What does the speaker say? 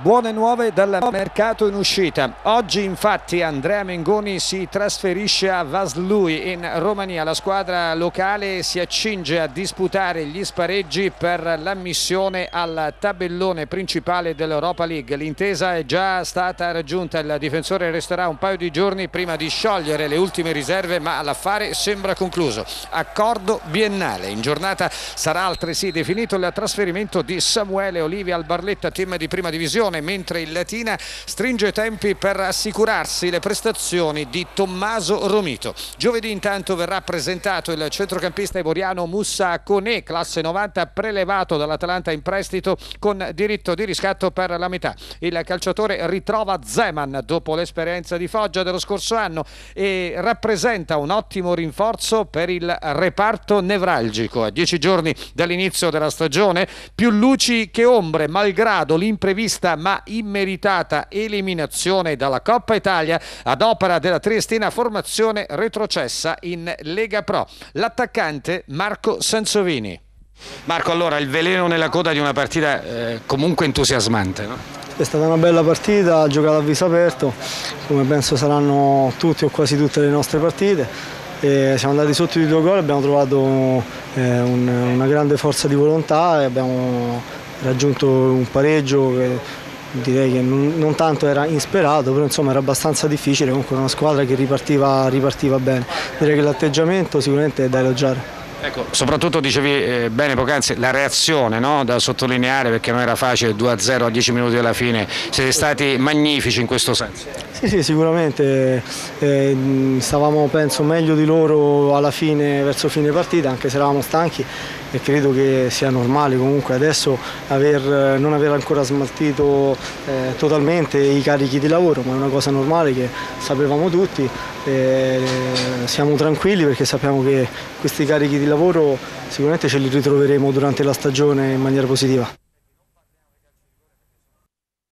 Buone nuove dal mercato in uscita. Oggi infatti Andrea Mengoni si trasferisce a Vaslui in Romania. La squadra locale si accinge a disputare gli spareggi per l'ammissione al tabellone principale dell'Europa League. L'intesa è già stata raggiunta, il difensore resterà un paio di giorni prima di sciogliere le ultime riserve, ma l'affare sembra concluso. Accordo biennale. In giornata sarà altresì definito il trasferimento di Samuele Olivi al Barletta, team di prima divisione, mentre il Latina stringe i tempi per assicurarsi le prestazioni di Tommaso Romito. Giovedì intanto verrà presentato il centrocampista ivoriano Moussa Koné, classe 90, prelevato dall'Atalanta in prestito con diritto di riscatto per la metà. Il calciatore ritrova Zeman dopo l'esperienza di Foggia dello scorso anno e rappresenta un ottimo rinforzo per il reparto nevralgico. A 10 giorni dall'inizio della stagione, più luci che ombre malgrado l'imprevista ma immeritata eliminazione dalla Coppa Italia ad opera della triestina formazione retrocessa in Lega Pro. L'attaccante Marco Sansovini. Marco, allora il veleno nella coda di una partita comunque entusiasmante, no? È stata una bella partita, giocata a viso aperto, come penso saranno tutti o quasi tutte le nostre partite. Siamo andati sotto di 2 gol, abbiamo trovato una grande forza di volontà e abbiamo raggiunto un pareggio che direi che non tanto era insperato, però insomma era abbastanza difficile. Comunque una squadra che ripartiva bene. Direi che l'atteggiamento sicuramente è da elogiare. Ecco, soprattutto dicevi bene poc'anzi la reazione, no? Da sottolineare, perché non era facile, 2-0 a 10 minuti dalla fine. Siete stati magnifici in questo senso. Sì, sicuramente stavamo penso meglio di loro alla fine, verso fine partita, anche se eravamo stanchi, e credo che sia normale comunque adesso non aver ancora smaltito totalmente i carichi di lavoro, ma è una cosa normale che sapevamo tutti. Siamo tranquilli perché sappiamo che questi carichi di lavoro sicuramente ce li ritroveremo durante la stagione in maniera positiva.